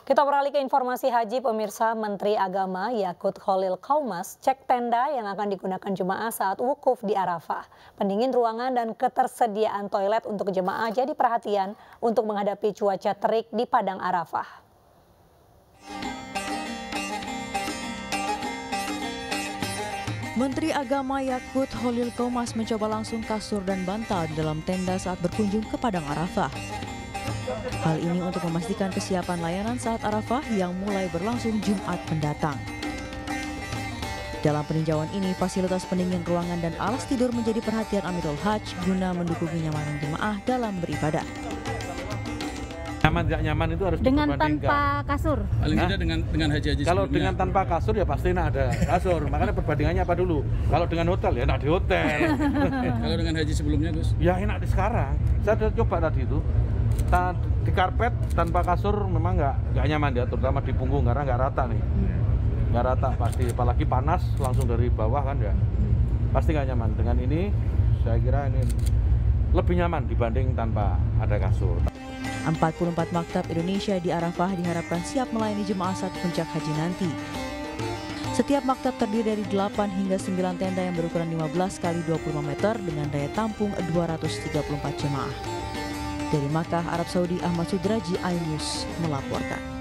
Kita beralih ke informasi haji pemirsa. Menteri Agama Yakut Khalil Qaumas cek tenda yang akan digunakan jemaah saat wukuf di Arafah. Pendingin ruangan dan ketersediaan toilet untuk jemaah jadi perhatian untuk menghadapi cuaca terik di Padang Arafah. Menteri Agama Yakut Khalil Qaumas mencoba langsung kasur dan bantal di dalam tenda saat berkunjung ke Padang Arafah. Hal ini untuk memastikan kesiapan layanan saat Arafah yang mulai berlangsung Jumat mendatang. Dalam peninjauan ini, fasilitas pendingin ruangan dan alas tidur menjadi perhatian Amirul Hajj guna mendukung kenyamanan jemaah dalam beribadah. Nyaman tidak nyaman itu harus dengan tanpa kasur. Paling tidak dengan haji-haji kalau sebelumnya. dengan tanpa kasur ya pasti ada kasur. Makanya perbandingannya apa dulu? Kalau dengan hotel ya enak di hotel. Kalau dengan haji sebelumnya, Gus? Ya enak di sekarang. Saya sudah coba tadi itu. Di karpet tanpa kasur memang nggak nyaman ya, terutama di punggung karena nggak rata nih. Nggak rata pasti, apalagi panas langsung dari bawah kan ya. Pasti nggak nyaman. Dengan ini saya kira ini lebih nyaman dibanding tanpa ada kasur. 44 maktab Indonesia di Arafah diharapkan siap melayani jemaah saat puncak haji nanti. Setiap maktab terdiri dari 8 hingga 9 tenda yang berukuran 15 x 25 meter dengan daya tampung 234 jemaah. Dari Makkah, Arab Saudi, Ahmad Sudraji, iNews melaporkan.